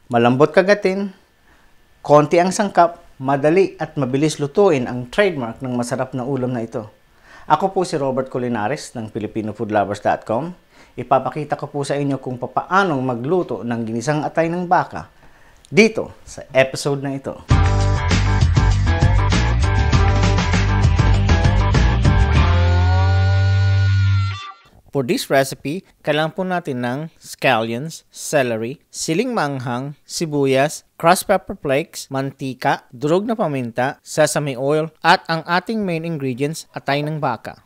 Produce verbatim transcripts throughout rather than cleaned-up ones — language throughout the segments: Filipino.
Malambot kagatin, konti ang sangkap, madali at mabilis lutuin ang trademark ng masarap na ulam na ito. Ako po si Robert Culinares ng Filipino Food Lovers dot com. Ipapakita ko po sa inyo kung paano magluto ng ginisang atay ng baka dito sa episode na ito. For this recipe, kailangan po natin ng scallions, celery, siling maanghang, sibuyas, crushed pepper flakes, mantika, durog na paminta, sesame oil, at ang ating main ingredients, atay ng baka.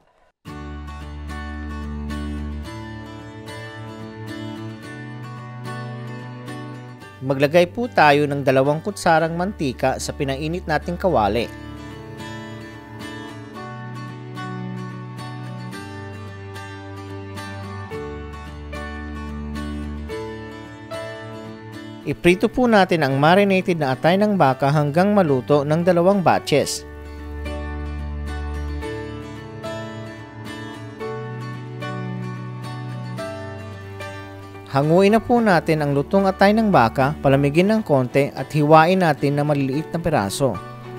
Maglagay po tayo ng dalawang kutsarang mantika sa pinainit nating kawali. Iprito po natin ang marinated na atay ng baka hanggang maluto ng dalawang batches. Hanguin na po natin ang lutong atay ng baka, palamigin ng konti at hiwain natin na maliliit na piraso.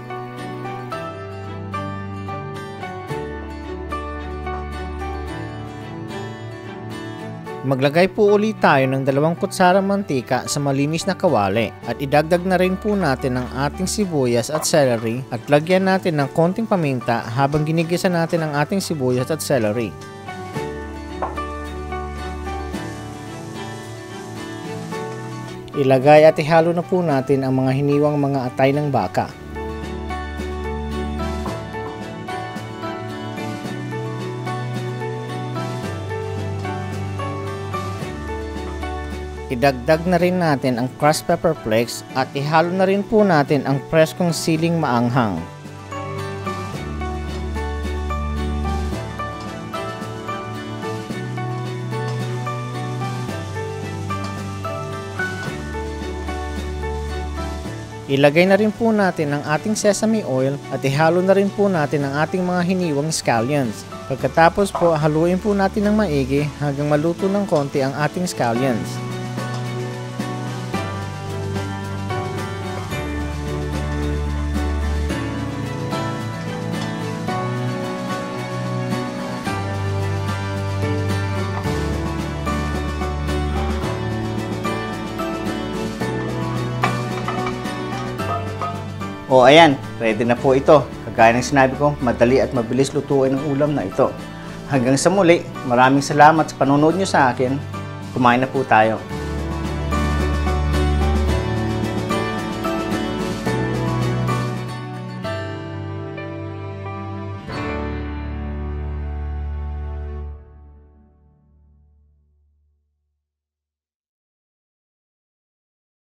Maglagay po ulit tayo ng dalawang kutsarang mantika sa malinis na kawali at idagdag na rin po natin ang ating sibuyas at celery at lagyan natin ng konting paminta habang ginigisa natin ang ating sibuyas at celery. Ilagay at ihalo na po natin ang mga hiniwang mga atay ng baka. Idagdag na rin natin ang crushed pepper flakes at ihalo na rin po natin ang preskong siling maanghang. Ilagay na rin po natin ang ating sesame oil at ihalo na rin po natin ang ating mga hiniwang scallions. Pagkatapos po, haluin po natin ng maigi hanggang maluto ng konti ang ating scallions. O ayan, ready na po ito. Kagaya ng sinabi ko, madali at mabilis lutuin ang ulam na ito. Hanggang sa muli, maraming salamat sa panonood nyo sa akin. Kumain na po tayo.